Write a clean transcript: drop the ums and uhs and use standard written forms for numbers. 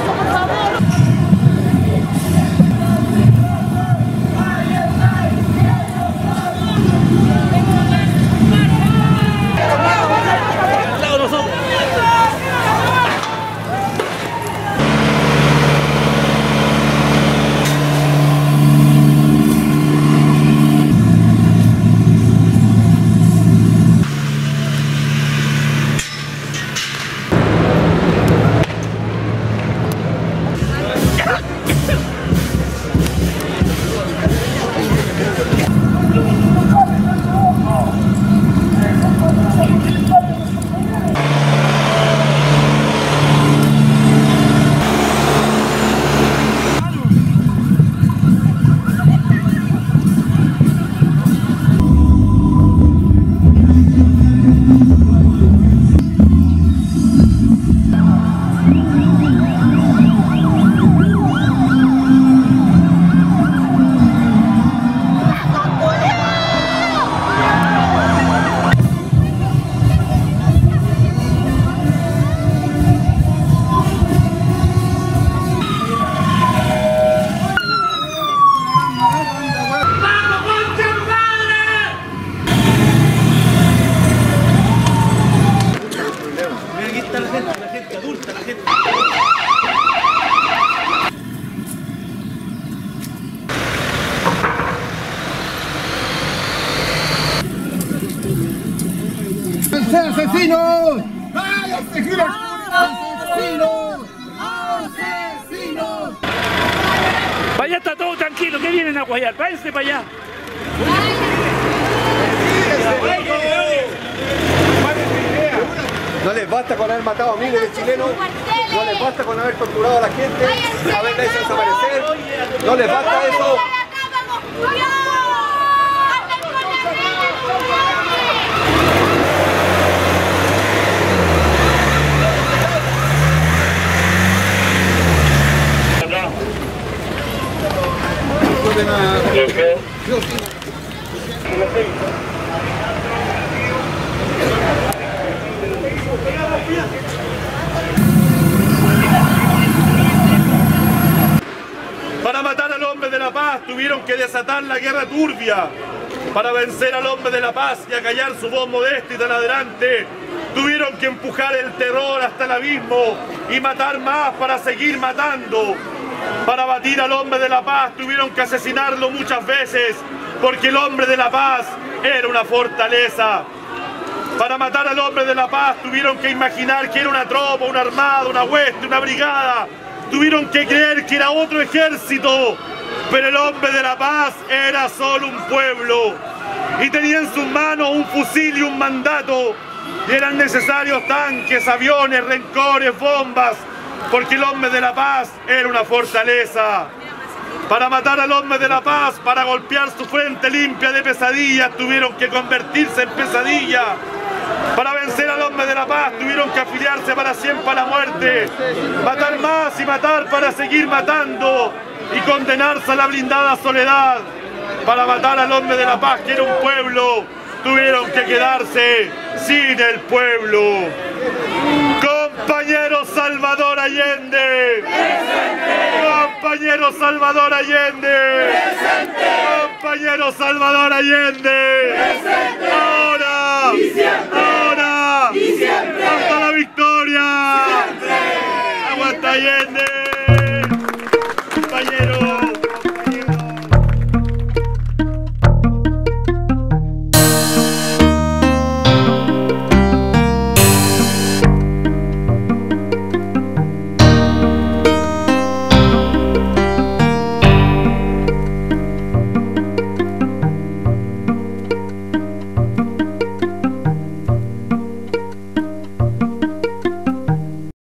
¡Asesinos! ¡Ay, asesinos! ¡Asesinos! ¡Asesinos! Vaya, está todo tranquilo, ¿qué vienen a guayar? Váyanse para allá. No les basta con haber matado a miles de chilenos, no les basta con haber torturado a la gente, haberla hecho desaparecer, no les basta eso. Para matar al hombre de la paz tuvieron que desatar la guerra turbia. Para vencer al hombre de la paz y acallar su voz modesta y taladraante, tuvieron que empujar el terror hasta el abismo y matar más para seguir matando. Para batir al hombre de la paz tuvieron que asesinarlo muchas veces, porque el hombre de la paz era una fortaleza. Para matar al hombre de la paz tuvieron que imaginar que era una tropa, una armada, una hueste, una brigada. Tuvieron que creer que era otro ejército, pero el hombre de la paz era solo un pueblo. Y tenía en sus manos un fusil y un mandato. Y eran necesarios tanques, aviones, rencores, bombas, porque el hombre de la paz era una fortaleza. Para matar al hombre de la paz, para golpear su frente limpia de pesadillas, tuvieron que convertirse en pesadilla. Para vencer al hombre de la paz, tuvieron que afiliarse para siempre a la muerte. Matar más y matar para seguir matando y condenarse a la blindada soledad. Para matar al hombre de la paz, que era un pueblo, tuvieron que quedarse sin el pueblo. Compañero Salvador Allende. Compañero Salvador Allende. Compañero Salvador Allende. Ahora.